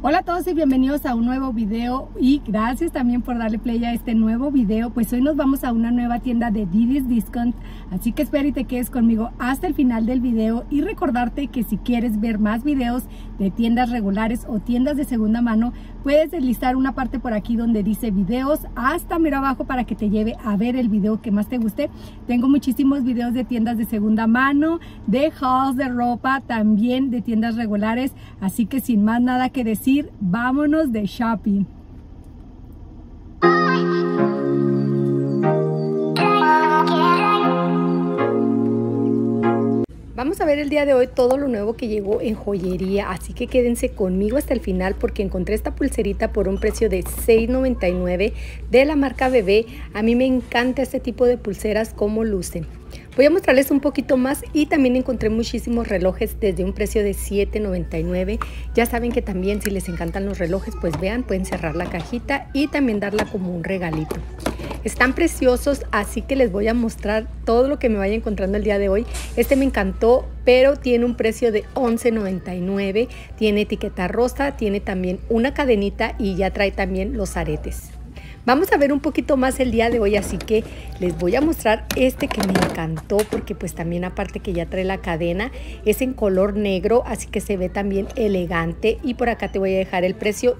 Hola a todos y bienvenidos a un nuevo video y gracias también por darle play a este nuevo video. Pues hoy nos vamos a una nueva tienda de Diddy's Discount, así que espero y te quedes conmigo hasta el final del video y recordarte que si quieres ver más videos de tiendas regulares o tiendas de segunda mano, puedes deslizar una parte por aquí donde dice videos hasta mero abajo para que te lleve a ver el video que más te guste. Tengo muchísimos videos de tiendas de segunda mano, de hauls de ropa, también de tiendas regulares, así que sin más nada que decir, vámonos de shopping. Vamos a ver el día de hoy todo lo nuevo que llegó en joyería, así que quédense conmigo hasta el final porque encontré esta pulserita por un precio de $6.99 de la marca Bebé. A mí me encanta este tipo de pulseras, como lucen. Voy a mostrarles un poquito más y también encontré muchísimos relojes desde un precio de $7.99. Ya saben que también si les encantan los relojes, pues vean, pueden cerrar la cajita y también darla como un regalito. Están preciosos, así que les voy a mostrar todo lo que me vaya encontrando el día de hoy. Este me encantó, pero tiene un precio de $11.99. Tiene etiqueta rosa, tiene también una cadenita y ya trae también los aretes. Vamos a ver un poquito más el día de hoy, así que les voy a mostrar este que me encantó porque pues también aparte que ya trae la cadena, es en color negro, así que se ve también elegante y por acá te voy a dejar el precio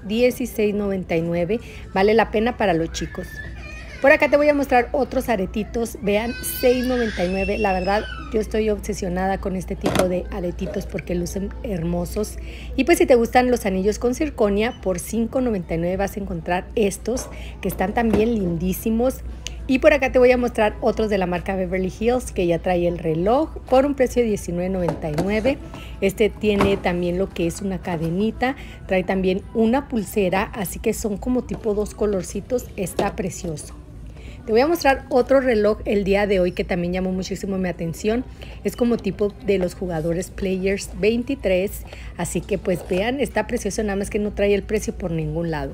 $16.99, vale la pena para los chicos. Por acá te voy a mostrar otros aretitos, vean, $6.99, la verdad yo estoy obsesionada con este tipo de aretitos porque lucen hermosos. Y pues si te gustan los anillos con circonia, por $5.99 vas a encontrar estos que están también lindísimos. Y por acá te voy a mostrar otros de la marca Beverly Hills que ya trae el reloj por un precio de $19.99. Este tiene también lo que es una cadenita, trae también una pulsera, así que son como tipo dos colorcitos, está precioso. Te voy a mostrar otro reloj el día de hoy que también llamó muchísimo mi atención. Es como tipo de los jugadores Players 23. Así que pues vean, está precioso, nada más que no trae el precio por ningún lado.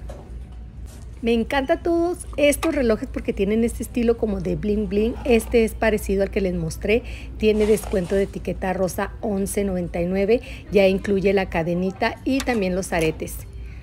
Me encanta todos estos relojes porque tienen este estilo como de bling bling. Este es parecido al que les mostré. Tiene descuento de etiqueta rosa $11.99. Ya incluye la cadenita y también los aretes.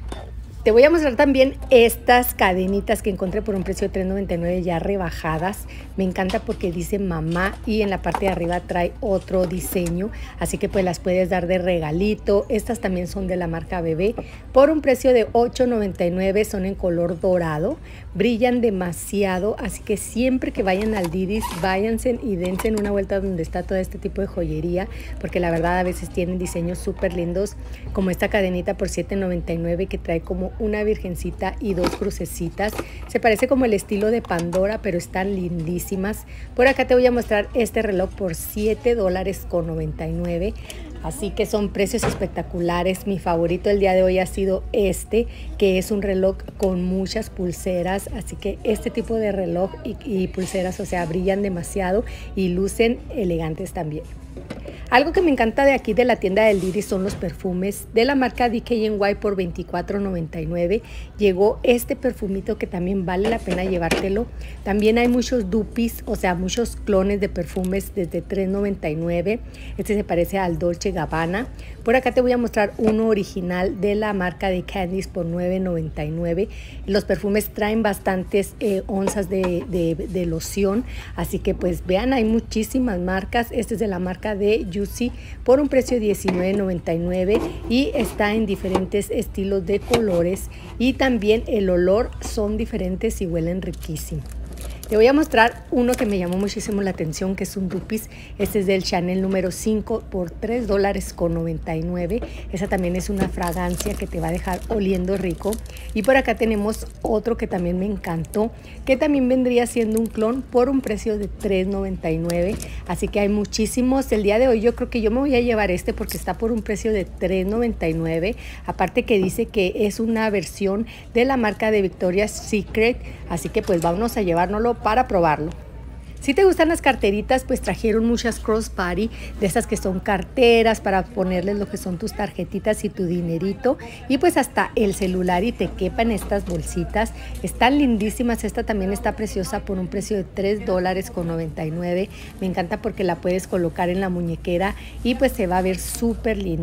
Te voy a mostrar también estas cadenitas que encontré por un precio de $3.99 ya rebajadas. Me encanta porque dice mamá y en la parte de arriba trae otro diseño. Así que pues las puedes dar de regalito. Estas también son de la marca Bebé por un precio de $8.99. Son en color dorado. Brillan demasiado. Así que siempre que vayan al Diddy's, váyanse y dense una vuelta donde está todo este tipo de joyería. Porque la verdad a veces tienen diseños súper lindos. Como esta cadenita por $7.99 que trae como una virgencita y dos crucecitas. Se parece como el estilo de Pandora, pero están lindísimas. Por acá te voy a mostrar este reloj por $7.99. Así que son precios espectaculares. Mi favorito el día de hoy ha sido este, que es un reloj con muchas pulseras. Así que este tipo de reloj y pulseras, o sea, brillan demasiado y lucen elegantes también. Algo que me encanta de aquí de la tienda del Diddy son los perfumes de la marca DKNY por $24.99. Llegó este perfumito que también vale la pena llevártelo. También hay muchos dupes, o sea, muchos clones de perfumes desde $3.99. Este se parece al Dolce Gabbana. Por acá te voy a mostrar uno original de la marca de Candice por $9.99. Los perfumes traen bastantes onzas de loción, así que pues vean, hay muchísimas marcas. Este es de la marca de Juicy por un precio de $19.99 y está en diferentes estilos de colores y también el olor son diferentes y huelen riquísimo. Te voy a mostrar uno que me llamó muchísimo la atención, que es un dupis. Este es del Chanel número 5 por $3.99. Esa también es una fragancia que te va a dejar oliendo rico. Y por acá tenemos otro que también me encantó, que también vendría siendo un clon por un precio de $3.99. Así que hay muchísimos. El día de hoy yo creo que yo me voy a llevar este porque está por un precio de $3.99. Aparte que dice que es una versión de la marca de Victoria's Secret. Así que pues vámonos a llevárnoslo para probarlo. Si te gustan las carteritas, pues trajeron muchas crossbody, de esas que son carteras para ponerles lo que son tus tarjetitas y tu dinerito, y pues hasta el celular y te quepan estas bolsitas. Están lindísimas. Esta también está preciosa por un precio de $3.99. Me encanta porque la puedes colocar en la muñequera y pues se va a ver súper linda.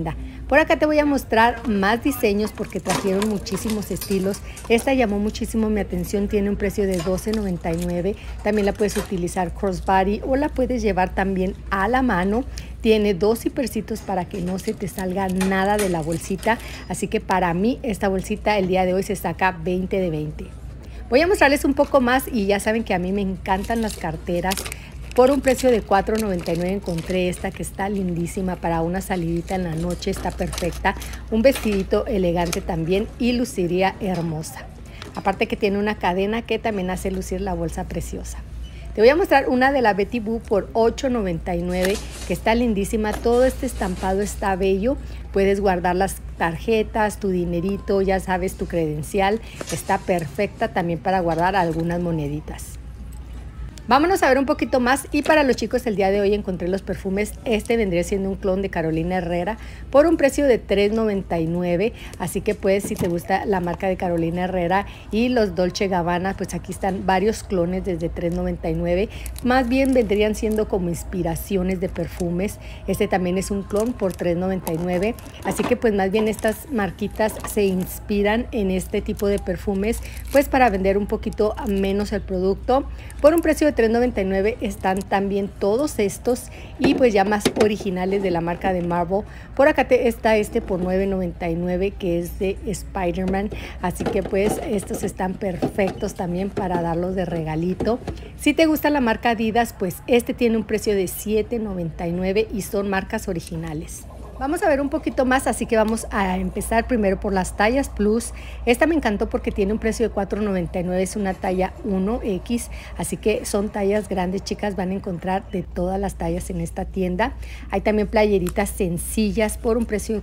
Por acá te voy a mostrar más diseños porque trajeron muchísimos estilos. Esta llamó muchísimo mi atención, tiene un precio de $12.99. También la puedes utilizar crossbody o la puedes llevar también a la mano. Tiene 2 zipercitos para que no se te salga nada de la bolsita. Así que para mí esta bolsita el día de hoy se saca 20 de 20. Voy a mostrarles un poco más y ya saben que a mí me encantan las carteras. Por un precio de $4.99 encontré esta que está lindísima para una salidita en la noche, está perfecta. Un vestidito elegante también y luciría hermosa. Aparte que tiene una cadena que también hace lucir la bolsa preciosa. Te voy a mostrar una de la Betty Boo por $8.99 que está lindísima. Todo este estampado está bello. Puedes guardar las tarjetas, tu dinerito, ya sabes, tu credencial. Está perfecta también para guardar algunas moneditas. Vámonos a ver un poquito más y para los chicos el día de hoy encontré los perfumes. Este vendría siendo un clon de Carolina Herrera por un precio de $3.99. Así que pues si te gusta la marca de Carolina Herrera y los Dolce Gabbana, pues aquí están varios clones desde $3.99. Más bien vendrían siendo como inspiraciones de perfumes. Este también es un clon por $3.99. Así que pues más bien estas marquitas se inspiran en este tipo de perfumes pues para vender un poquito menos el producto. Por un precio de $3.99 están también todos estos y pues ya más originales de la marca de Marvel. Por acá está este por $9.99 que es de Spider-Man, así que pues estos están perfectos también para darlos de regalito. Si te gusta la marca Adidas, pues este tiene un precio de $7.99 y son marcas originales. Vamos a ver un poquito más, así que vamos a empezar primero por las tallas plus. Esta me encantó porque tiene un precio de $4.99, es una talla 1X, así que son tallas grandes, chicas, van a encontrar de todas las tallas en esta tienda. Hay también playeritas sencillas por un precio de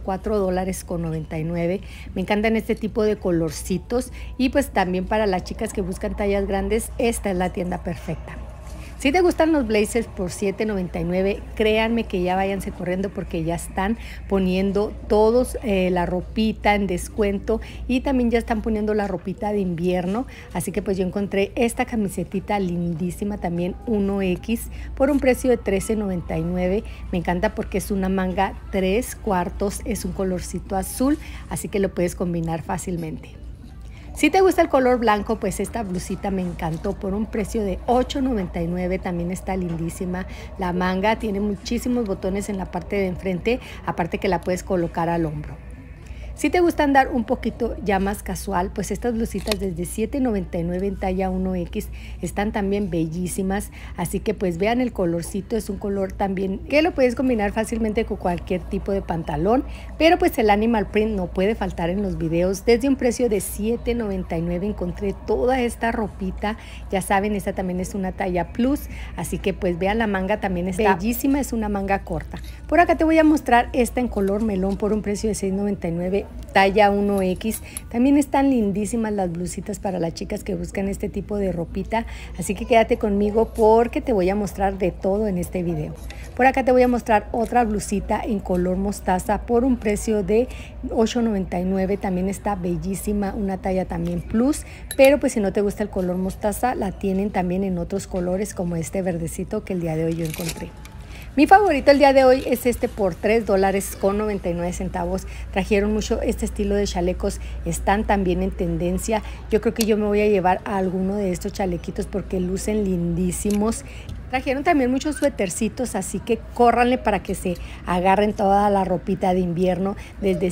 $4.99. Me encantan este tipo de colorcitos y pues también para las chicas que buscan tallas grandes, esta es la tienda perfecta. Si te gustan los blazers por $7.99, créanme que ya váyanse corriendo porque ya están poniendo todos la ropita en descuento y también ya están poniendo la ropita de invierno. Así que pues yo encontré esta camisetita lindísima también 1X por un precio de $13.99. Me encanta porque es una manga 3/4, es un colorcito azul, así que lo puedes combinar fácilmente. Si te gusta el color blanco, pues esta blusita me encantó por un precio de $8.99. También está lindísima. La manga tiene muchísimos botones en la parte de enfrente, aparte que la puedes colocar al hombro. Si te gusta andar un poquito ya más casual, pues estas blusitas desde $7.99 en talla 1X están también bellísimas. Así que pues vean el colorcito, es un color también que lo puedes combinar fácilmente con cualquier tipo de pantalón. Pero pues el animal print no puede faltar en los videos. Desde un precio de $7.99 encontré toda esta ropita. Ya saben, esta también es una talla plus. Así que pues vean, la manga también está bellísima, es una manga corta. Por acá te voy a mostrar esta en color melón por un precio de $6.99. Talla 1X. También están lindísimas las blusitas para las chicas que buscan este tipo de ropita, así que quédate conmigo porque te voy a mostrar de todo en este video. Por acá te voy a mostrar otra blusita en color mostaza por un precio de $8.99. también está bellísima, una talla también plus, pero pues si no te gusta el color mostaza, la tienen también en otros colores como este verdecito que el día de hoy yo encontré. Mi favorito el día de hoy es este por $3.99. Trajeron mucho este estilo de chalecos, están también en tendencia. Yo creo que yo me voy a llevar a alguno de estos chalequitos porque lucen lindísimos. Trajeron también muchos suétercitos, así que córranle para que se agarren toda la ropita de invierno desde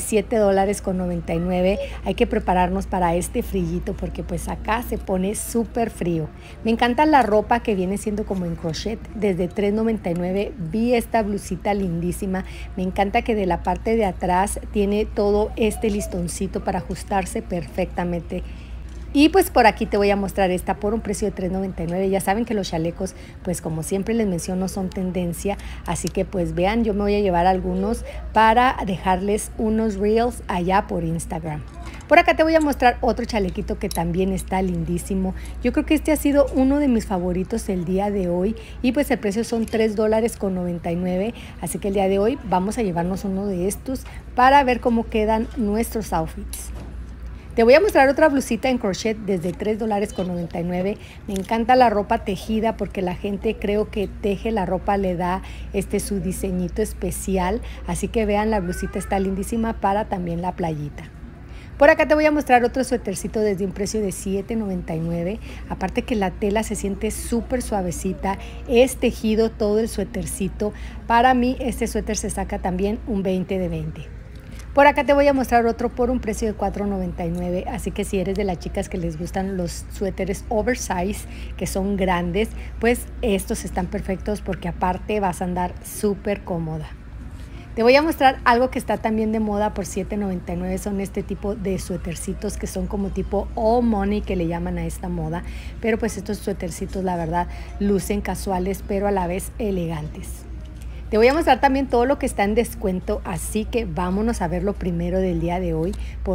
$7.99. Hay que prepararnos para este frillito porque pues acá se pone súper frío. Me encanta la ropa que viene siendo como en crochet desde $3.99. Vi esta blusita lindísima. Me encanta que de la parte de atrás tiene todo este listoncito para ajustarse perfectamente. Y pues por aquí te voy a mostrar esta por un precio de $3.99. Ya saben que los chalecos, pues como siempre les menciono, son tendencia. Así que pues vean, yo me voy a llevar algunos para dejarles unos reels allá por Instagram. Por acá te voy a mostrar otro chalequito que también está lindísimo. Yo creo que este ha sido uno de mis favoritos el día de hoy. Y pues el precio son $3.99. Así que el día de hoy vamos a llevarnos uno de estos para ver cómo quedan nuestros outfits. Te voy a mostrar otra blusita en crochet desde $3.99. Me encanta la ropa tejida porque la gente creo que teje la ropa, le da su diseñito especial. Así que vean, la blusita está lindísima para también la playita. Por acá te voy a mostrar otro suétercito desde un precio de $7.99. Aparte que la tela se siente súper suavecita, es tejido todo el suétercito. Para mí este suéter se saca también un 20 de 20. Por acá te voy a mostrar otro por un precio de $4.99, así que si eres de las chicas que les gustan los suéteres oversize, que son grandes, pues estos están perfectos porque aparte vas a andar súper cómoda. Te voy a mostrar algo que está también de moda por $7.99, son este tipo de suétercitos que son como tipo all money que le llaman a esta moda, pero pues estos suétercitos la verdad lucen casuales pero a la vez elegantes. Te voy a mostrar también todo lo que está en descuento, así que vámonos a ver lo primero del día de hoy. Por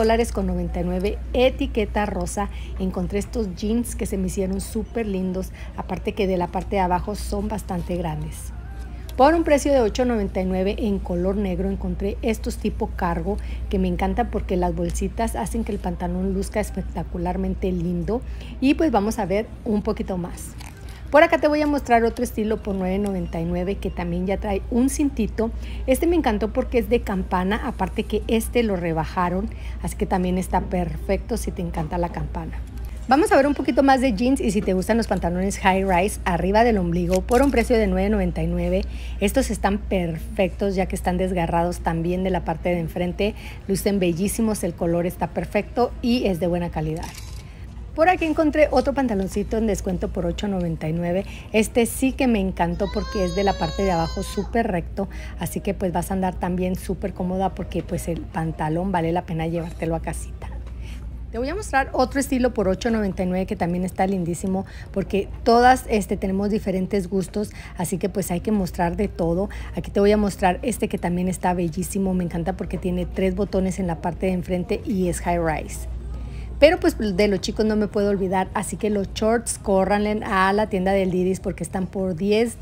$8.99, etiqueta rosa, encontré estos jeans que se me hicieron súper lindos, aparte que de la parte de abajo son bastante grandes. Por un precio de $8.99 en color negro encontré estos tipo cargo que me encantan porque las bolsitas hacen que el pantalón luzca espectacularmente lindo y pues vamos a ver un poquito más. Por acá te voy a mostrar otro estilo por $9.99 que también ya trae un cintito. Este me encantó porque es de campana, aparte que lo rebajaron, así que también está perfecto si te encanta la campana. Vamos a ver un poquito más de jeans y si te gustan los pantalones high rise arriba del ombligo por un precio de $9.99. Estos están perfectos ya que están desgarrados también de la parte de enfrente, lucen bellísimos, el color está perfecto y es de buena calidad. Por aquí encontré otro pantaloncito en descuento por $8.99. Este sí que me encantó porque es de la parte de abajo súper recto, así que pues vas a andar también súper cómoda porque pues el pantalón vale la pena llevártelo a casita. Te voy a mostrar otro estilo por $8.99 que también está lindísimo porque todas tenemos diferentes gustos, así que pues hay que mostrar de todo. Aquí te voy a mostrar este que también está bellísimo, me encanta porque tiene 3 botones en la parte de enfrente y es high rise. Pero pues de los chicos no me puedo olvidar, así que los shorts córranle a la tienda del Didis porque están por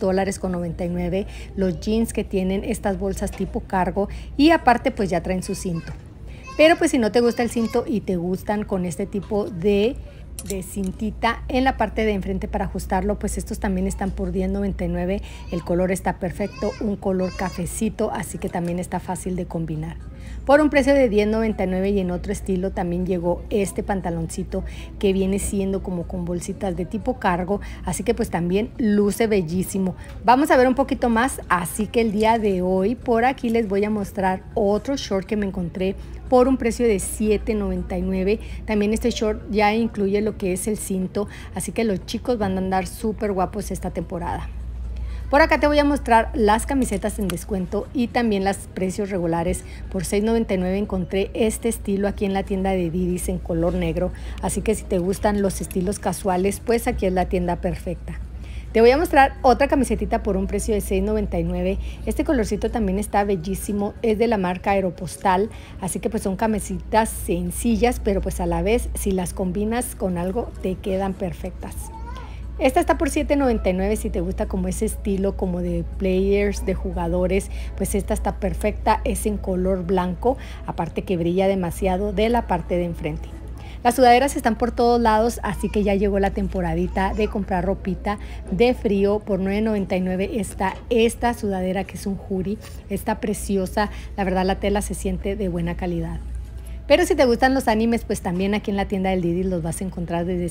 $10.99. Los jeans que tienen estas bolsas tipo cargo y aparte pues ya traen su cinto. Pero pues si no te gusta el cinto y te gustan con este tipo de cintita en la parte de enfrente para ajustarlo, pues estos también están por $10.99. El color está perfecto, un color cafecito, así que también está fácil de combinar. Por un precio de $10.99 y en otro estilo también llegó este pantaloncito que viene siendo como con bolsitas de tipo cargo, así que pues también luce bellísimo. Vamos a ver un poquito más, así que el día de hoy por aquí les voy a mostrar otro short que me encontré por un precio de $7.99. También este short ya incluye lo que es el cinto, así que los chicos van a andar súper guapos esta temporada. Por acá te voy a mostrar las camisetas en descuento y también los precios regulares. Por $6.99 encontré este estilo aquí en la tienda de Didis en color negro, así que si te gustan los estilos casuales, pues aquí es la tienda perfecta. Te voy a mostrar otra camisetita por un precio de $6.99. Este colorcito también está bellísimo, es de la marca Aeropostal, así que pues son camisetas sencillas, pero pues a la vez si las combinas con algo te quedan perfectas. Esta está por $7.99 si te gusta como ese estilo como de players, de jugadores, pues esta está perfecta, es en color blanco, aparte que brilla demasiado de la parte de enfrente. Las sudaderas están por todos lados, así que ya llegó la temporadita de comprar ropita de frío. Por $9.99 está esta sudadera que es un hoodie, está preciosa, la verdad la tela se siente de buena calidad. Pero si te gustan los animes, pues también aquí en la tienda del Didis los vas a encontrar desde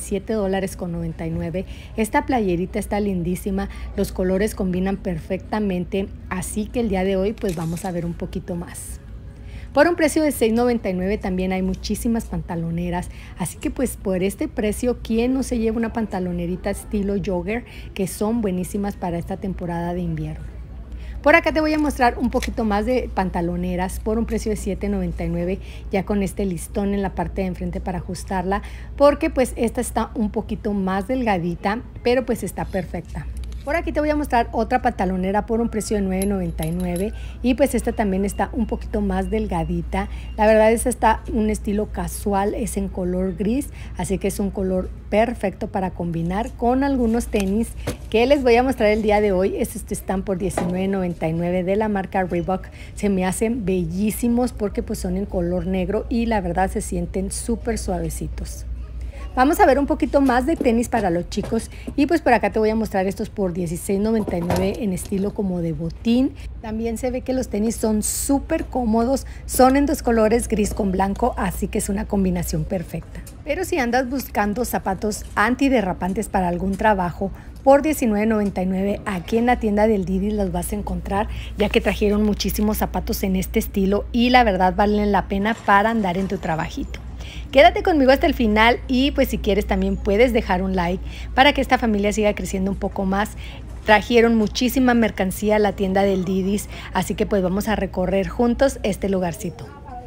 $7.99. Esta playerita está lindísima, los colores combinan perfectamente, así que el día de hoy pues vamos a ver un poquito más. Por un precio de $6.99 también hay muchísimas pantaloneras, así que pues por este precio, ¿quién no se lleva una pantalonerita estilo jogger? Que son buenísimas para esta temporada de invierno. Por acá te voy a mostrar un poquito más de pantaloneras por un precio de $7.99, ya con este listón en la parte de enfrente para ajustarla, porque pues esta está un poquito más delgadita, pero pues está perfecta. Por aquí te voy a mostrar otra pantalonera por un precio de $9.99 y pues esta también está un poquito más delgadita. La verdad es está un estilo casual, es en color gris, así que es un color perfecto para combinar con algunos tenis que les voy a mostrar el día de hoy. Estos están por $19.99 de la marca Reebok. Se me hacen bellísimos porque pues son en color negro y la verdad se sienten súper suavecitos. Vamos a ver un poquito más de tenis para los chicos y pues por acá te voy a mostrar estos por $16.99 en estilo como de botín. También se ve que los tenis son súper cómodos, son en dos colores, gris con blanco, así que es una combinación perfecta. Pero si andas buscando zapatos antiderrapantes para algún trabajo, por $19.99 aquí en la tienda del Didi los vas a encontrar, ya que trajeron muchísimos zapatos en este estilo y la verdad valen la pena para andar en tu trabajito. Quédate conmigo hasta el final y pues si quieres también puedes dejar un like para que esta familia siga creciendo un poco más. Trajeron muchísima mercancía a la tienda del Didis, así que pues vamos a recorrer juntos este lugarcito.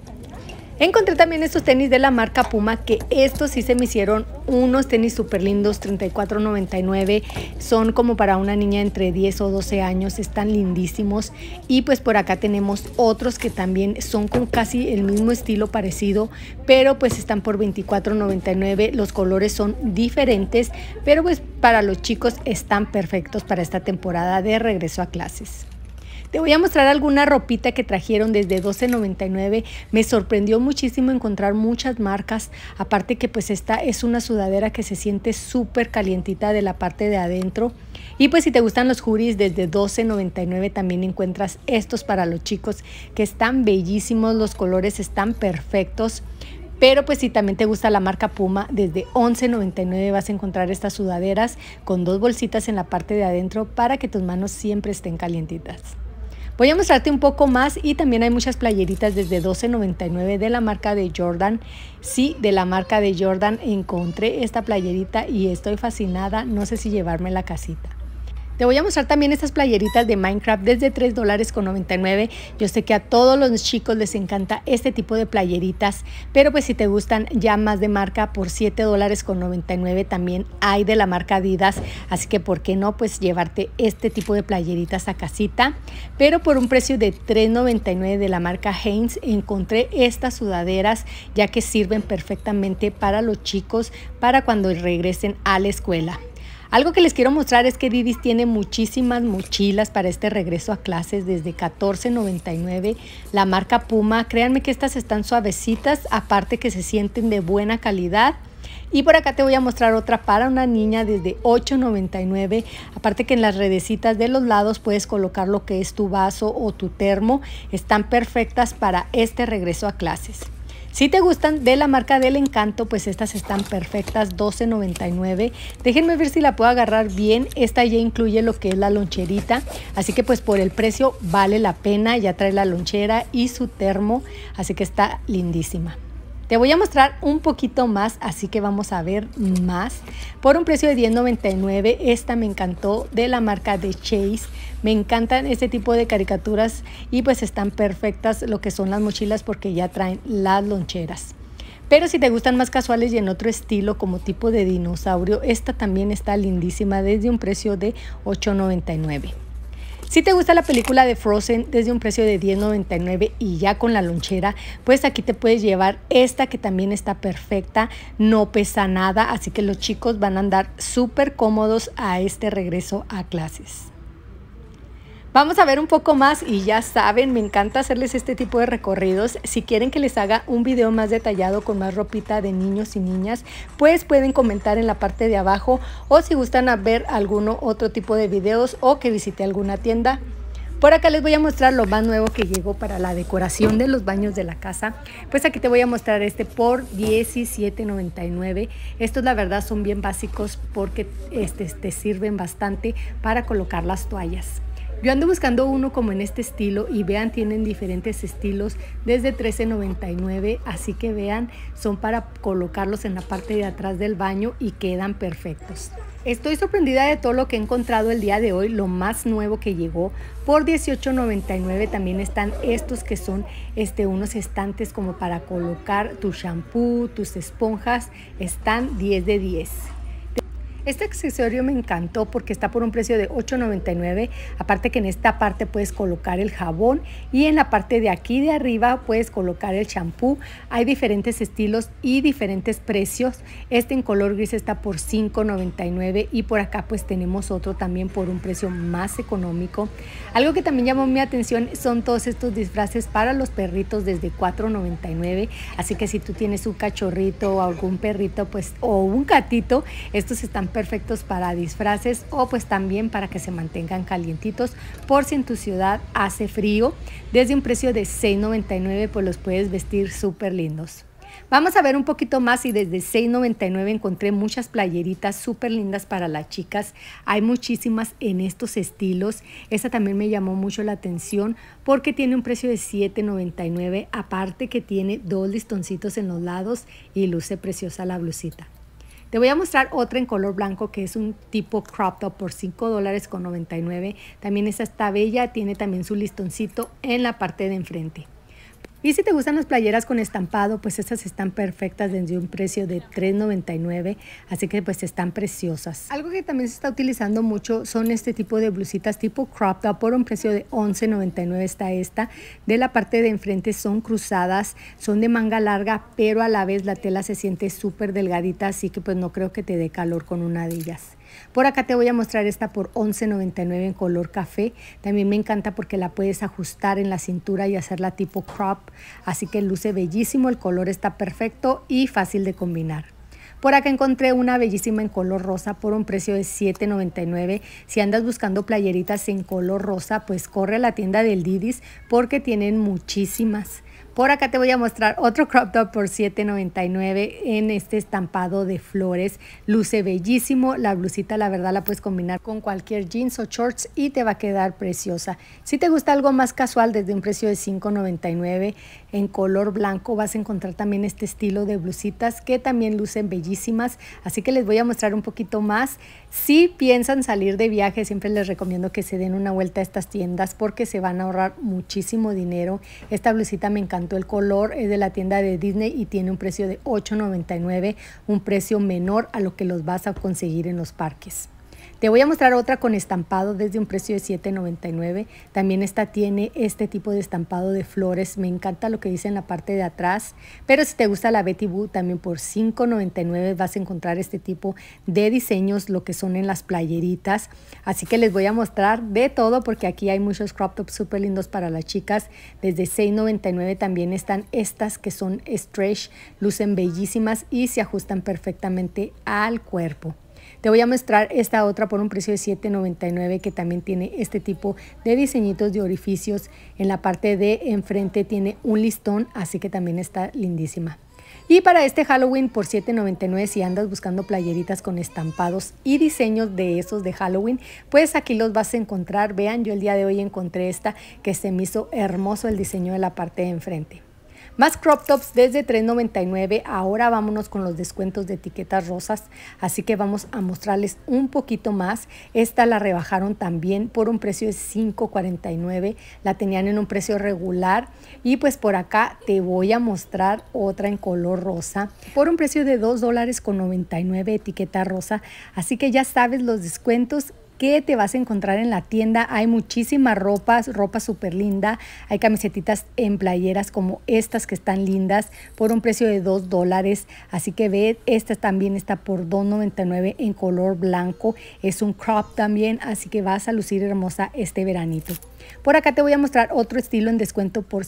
Encontré también estos tenis de la marca Puma, que estos sí se me hicieron unos tenis súper lindos, $34.99. Son como para una niña entre 10 o 12 años, están lindísimos. Y pues por acá tenemos otros que también son con casi el mismo estilo parecido, pero pues están por $24.99. Los colores son diferentes, pero pues para los chicos están perfectos para esta temporada de regreso a clases. Te voy a mostrar alguna ropita que trajeron desde $12.99. Me sorprendió muchísimo encontrar muchas marcas. Aparte que pues esta es una sudadera que se siente súper calientita de la parte de adentro. Y pues si te gustan los hoodies desde $12.99 también encuentras estos para los chicos que están bellísimos. Los colores están perfectos. Pero pues si también te gusta la marca Puma, desde $11.99 vas a encontrar estas sudaderas con dos bolsitas en la parte de adentro para que tus manos siempre estén calientitas. Voy a mostrarte un poco más y también hay muchas playeritas desde $12.99 de la marca de Jordan. Sí, de la marca de Jordan encontré esta playerita y estoy fascinada, no sé si llevármela a casita. Te voy a mostrar también estas playeritas de Minecraft desde $3.99. Yo sé que a todos los chicos les encanta este tipo de playeritas, pero pues si te gustan ya más de marca, por $7.99 también hay de la marca Adidas, así que por qué no pues llevarte este tipo de playeritas a casita. Pero por un precio de $3.99 de la marca Hanes encontré estas sudaderas, ya que sirven perfectamente para los chicos para cuando regresen a la escuela. Algo que les quiero mostrar es que Didis tiene muchísimas mochilas para este regreso a clases desde $14.99. La marca Puma, créanme que estas están suavecitas, aparte que se sienten de buena calidad. Y por acá te voy a mostrar otra para una niña desde $8.99. Aparte que en las redecitas de los lados puedes colocar lo que es tu vaso o tu termo. Están perfectas para este regreso a clases. Si te gustan de la marca del Encanto, pues estas están perfectas, $12.99. Déjenme ver si la puedo agarrar bien. Esta ya incluye lo que es la loncherita, así que pues por el precio vale la pena. Ya trae la lonchera y su termo, así que está lindísima. Te voy a mostrar un poquito más, así que vamos a ver más. Por un precio de $10.99, esta me encantó, de la marca de Chase. Me encantan este tipo de caricaturas y pues están perfectas lo que son las mochilas porque ya traen las loncheras. Pero si te gustan más casuales y en otro estilo como tipo de dinosaurio, esta también está lindísima desde un precio de $8.99. Si te gusta la película de Frozen desde un precio de $10.99 y ya con la lonchera, pues aquí te puedes llevar esta que también está perfecta, no pesa nada, así que los chicos van a andar súper cómodos a este regreso a clases. Vamos a ver un poco más y ya saben, me encanta hacerles este tipo de recorridos. Si quieren que les haga un video más detallado con más ropita de niños y niñas, pues pueden comentar en la parte de abajo, o si gustan a ver alguno otro tipo de videos o que visite alguna tienda. Por acá les voy a mostrar lo más nuevo que llegó para la decoración de los baños de la casa. Pues aquí te voy a mostrar este por $17.99. Estos la verdad son bien básicos porque te sirven bastante para colocar las toallas. Yo ando buscando uno como en este estilo y vean, tienen diferentes estilos desde $13.99, así que vean, son para colocarlos en la parte de atrás del baño y quedan perfectos. Estoy sorprendida de todo lo que he encontrado el día de hoy, lo más nuevo que llegó. Por $18.99 también están estos que son unos estantes como para colocar tu shampoo, tus esponjas, están 10 de 10. Este accesorio me encantó porque está por un precio de $8.99. Aparte que en esta parte puedes colocar el jabón y en la parte de aquí de arriba puedes colocar el champú. Hay diferentes estilos y diferentes precios. Este en color gris está por $5.99 y por acá pues tenemos otro también por un precio más económico. Algo que también llamó mi atención son todos estos disfraces para los perritos desde $4.99. Así que si tú tienes un cachorrito o algún perrito pues o un gatito, estos están perfectos para disfraces o pues también para que se mantengan calientitos por si en tu ciudad hace frío. Desde un precio de $6.99 pues los puedes vestir súper lindos. Vamos a ver un poquito más y desde $6.99 encontré muchas playeritas súper lindas para las chicas. Hay muchísimas en estos estilos. Esta también me llamó mucho la atención porque tiene un precio de $7.99. Aparte que tiene dos listoncitos en los lados y luce preciosa la blusita. Te voy a mostrar otra en color blanco que es un tipo crop top por $5.99. También esta está bella, tiene también su listoncito en la parte de enfrente. Y si te gustan las playeras con estampado, pues estas están perfectas desde un precio de $3.99, así que pues están preciosas. Algo que también se está utilizando mucho son este tipo de blusitas tipo crop top por un precio de $11.99 está esta. De la parte de enfrente son cruzadas, son de manga larga, pero a la vez la tela se siente súper delgadita, así que pues no creo que te dé calor con una de ellas. Por acá te voy a mostrar esta por $11.99 en color café. También me encanta porque la puedes ajustar en la cintura y hacerla tipo crop. Así que luce bellísimo, el color está perfecto y fácil de combinar. Por acá encontré una bellísima en color rosa por un precio de $7.99. Si andas buscando playeritas en color rosa, pues corre a la tienda del Didis porque tienen muchísimas. Por acá te voy a mostrar otro crop top por $7.99 en este estampado de flores. Luce bellísimo. La blusita la verdad la puedes combinar con cualquier jeans o shorts y te va a quedar preciosa. Si te gusta algo más casual desde un precio de $5.99 en color blanco vas a encontrar también este estilo de blusitas que también lucen bellísimas. Así que les voy a mostrar un poquito más. Si piensan salir de viaje siempre les recomiendo que se den una vuelta a estas tiendas porque se van a ahorrar muchísimo dinero. Esta blusita me encantó. El color es de la tienda de Disney y tiene un precio de $8.99, un precio menor a lo que los vas a conseguir en los parques. Te voy a mostrar otra con estampado desde un precio de $7.99. También esta tiene este tipo de estampado de flores. Me encanta lo que dice en la parte de atrás. Pero si te gusta la Betty Boo, también por $5.99 vas a encontrar este tipo de diseños, lo que son en las playeritas. Así que les voy a mostrar de todo porque aquí hay muchos crop tops súper lindos para las chicas. Desde $6.99 también están estas que son stretch, lucen bellísimas y se ajustan perfectamente al cuerpo. Te voy a mostrar esta otra por un precio de $7.99 que también tiene este tipo de diseñitos de orificios. En la parte de enfrente tiene un listón, así que también está lindísima. Y para este Halloween por $7.99 si andas buscando playeritas con estampados y diseños de esos de Halloween, pues aquí los vas a encontrar. Vean, yo el día de hoy encontré esta que se me hizo hermoso el diseño de la parte de enfrente. Más crop tops desde $3.99. Ahora vámonos con los descuentos de etiquetas rosas. Así que vamos a mostrarles un poquito más. Esta la rebajaron también por un precio de $5.49. La tenían en un precio regular. Y pues por acá te voy a mostrar otra en color rosa por un precio de $2.99 etiqueta rosa. Así que ya sabes los descuentos que te vas a encontrar en la tienda. Hay muchísimas ropa súper linda. Hay camisetitas en playeras como estas que están lindas por un precio de $2. Así que ve, esta también está por $2.99 en color blanco. Es un crop también, así que vas a lucir hermosa este veranito. Por acá te voy a mostrar otro estilo en descuento por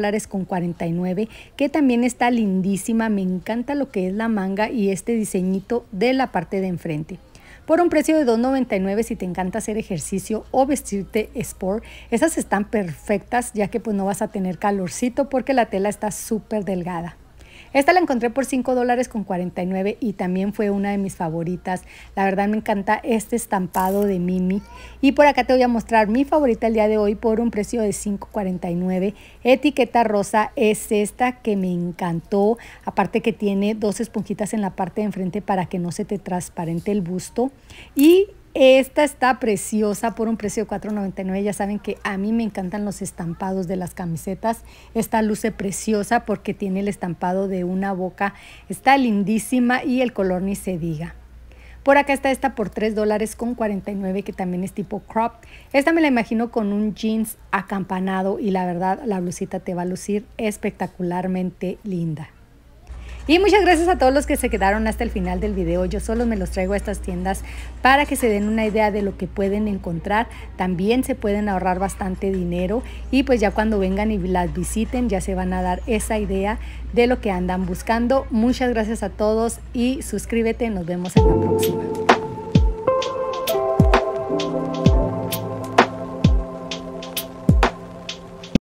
$5.49 que también está lindísima. Me encanta lo que es la manga y este diseñito de la parte de enfrente. Por un precio de $2.99 si te encanta hacer ejercicio o vestirte sport. Esas están perfectas ya que pues no vas a tener calorcito porque la tela está súper delgada. Esta la encontré por $5.49 y también fue una de mis favoritas. La verdad me encanta este estampado de Mimi. Y por acá te voy a mostrar mi favorita el día de hoy por un precio de $5.49. Etiqueta rosa es esta que me encantó. Aparte que tiene dos esponjitas en la parte de enfrente para que no se te transparente el busto. Y esta está preciosa por un precio de $4.99. Ya saben que a mí me encantan los estampados de las camisetas. Esta luce preciosa porque tiene el estampado de una boca. Está lindísima y el color ni se diga. Por acá está esta por $3.49 que también es tipo crop. Esta me la imagino con un jeans acampanado y la verdad la blusita te va a lucir espectacularmente linda. Y muchas gracias a todos los que se quedaron hasta el final del video. Yo solo me los traigo a estas tiendas para que se den una idea de lo que pueden encontrar. También se pueden ahorrar bastante dinero y pues ya cuando vengan y las visiten ya se van a dar esa idea de lo que andan buscando. Muchas gracias a todos y suscríbete. Nos vemos en la próxima.